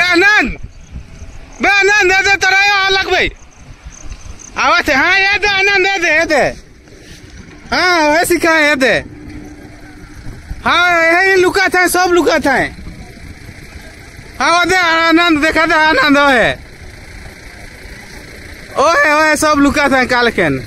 आनंद दे दे तोरा अलग भाई आवत है। हाँ ये दे आनंद दे दे। हाँ वैसे क्या है दे। हाँ यही लुका था सब लुका था। हाँ वो दे आनंद देखा था आनंद है ओए सब लुका था काल केन।